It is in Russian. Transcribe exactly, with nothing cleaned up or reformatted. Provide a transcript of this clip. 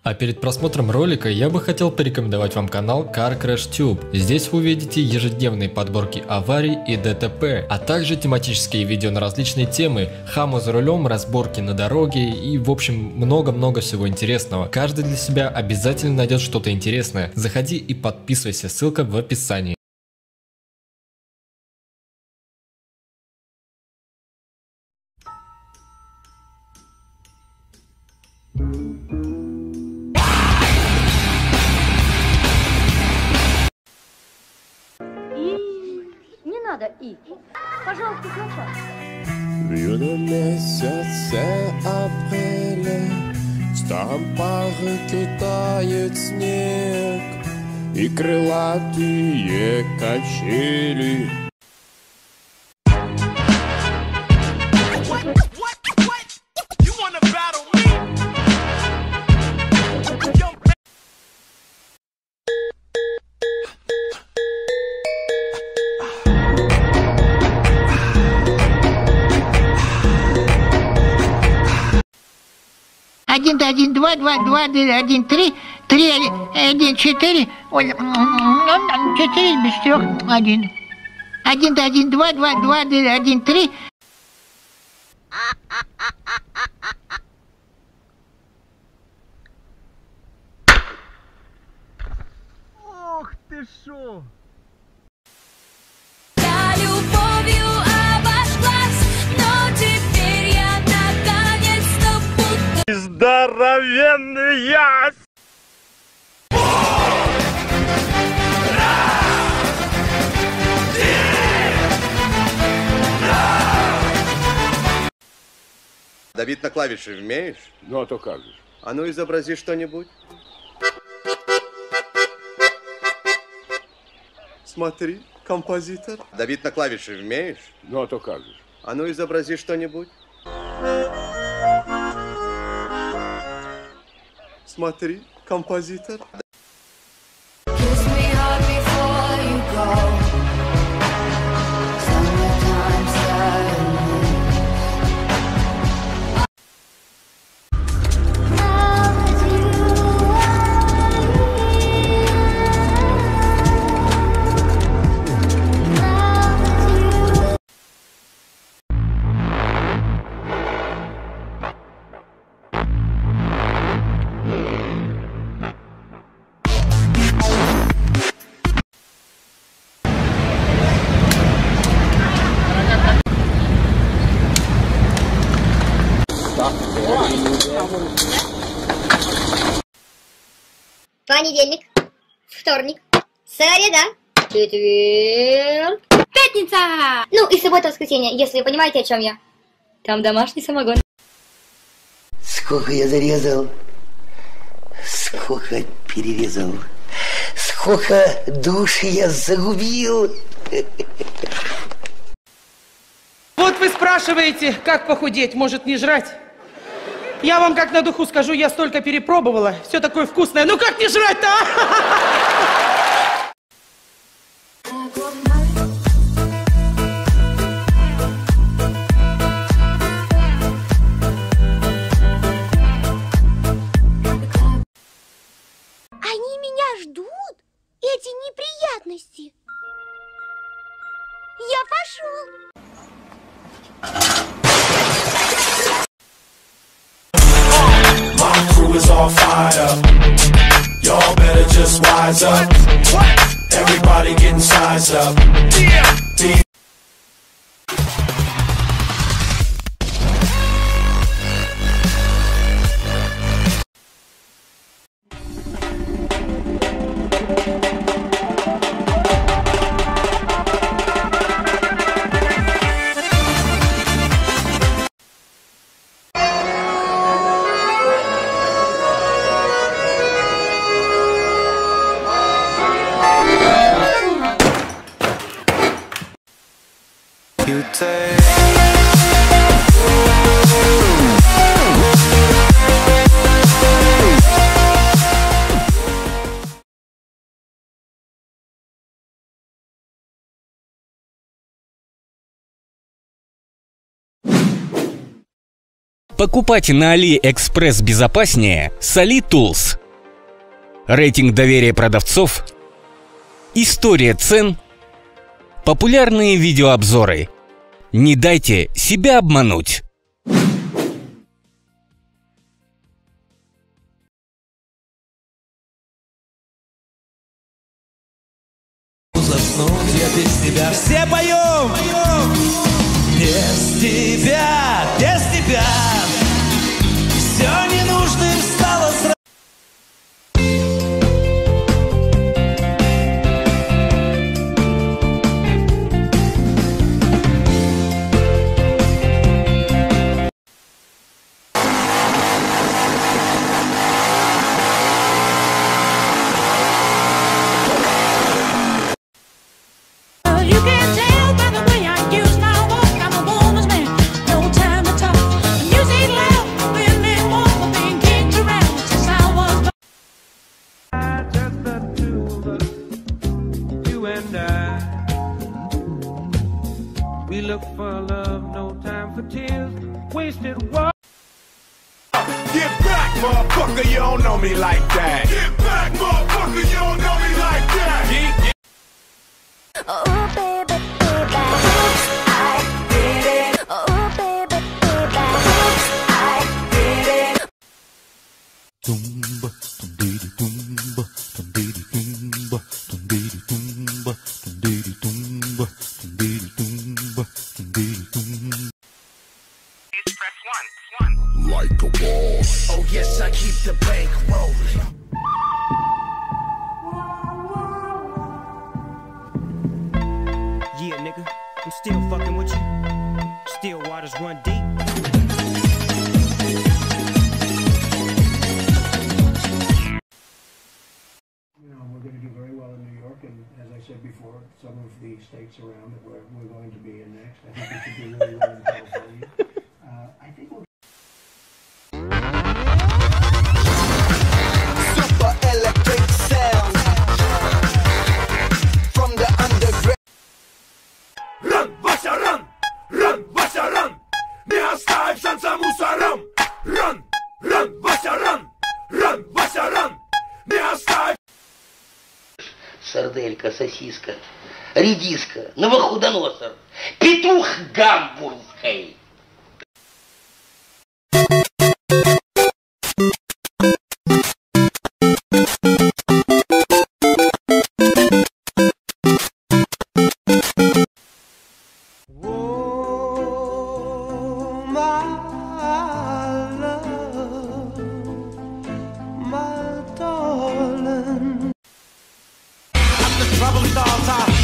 А перед просмотром ролика я бы хотел порекомендовать вам канал Car Crash Tube. Здесь вы увидите ежедневные подборки аварий и ДТП, а также тематические видео на различные темы, хаму за рулем, разборки на дороге и в общем много-много всего интересного. Каждый для себя обязательно найдет что-то интересное. Заходи и подписывайся, ссылка в описании. И, пожалуйста, сначала. В юном месяце апреля в старом парке тает снег и крылатые качели. Один, один, два, два, два, один, три, три, один, четыре, ой, четыре без трех, один. Один, один, два, два, два, один, три. Ох ты шо! Здоровенный ясь! Давид на клавиши умеешь? Ну а то как же. А ну изобрази что-нибудь. Смотри, композитор. Давид на клавиши умеешь? Ну а то как же. А ну изобрази что-нибудь. Смотри, композитор. Понедельник, вторник, среда, четверг, пятница! Ну и суббота, воскресенье, если вы понимаете, о чем я. Там домашний самогон. Сколько я зарезал, сколько перерезал, сколько душ я загубил. Вот вы спрашиваете, как похудеть, может не жрать? Я вам как на духу скажу, я столько перепробовала, все такое вкусное. Ну как не жрать-то, а? Они меня ждут? Эти неприятности. Я пошел. Is all fired up. Y'all better just wise up. Everybody getting sized up. Yeah. You take Покупайте на AliExpress безопаснее с AliTools. рейтинг доверия продавцов, история цен, популярные видеообзоры. Не дайте себя обмануть. Заснуть я без тебя. Все поем! Без тебя, без тебя все ненужным стало сразу. We look for love, no time for tears. Wasted what? Get back, motherfucker, you don't know me like that. Get back, motherfucker, you don't know me like that. Get, get. Oh, baby, baby. Oops, I did it. Oh, baby, baby. Oops, I did it. Tumba, tumbidi tumba, tumbidi tumba, tumbidi tumba, tumbidi tumba, tumbidi tumba, tumbidi tumba. Press one, one. Like a boss. Oh yes, I keep the bank rolling. Yeah, nigga, I'm still fucking with you. Still waters run deep. You know, we're going to do very well in New York, and as I said before, some of the states around that we're, we're going to be in next. I think we should do really well in California. Uh, I think we'll. Super electric sound from the underground. Run, Vasha, run! Run, Vasha, run! Не оставь шанса мусорам! Run, run, Vasha, run! Run, Vasha, run! Не оставь! Сарделька, сосиска, редиска, новохудоносор, петух гамбургский. Trouble stars are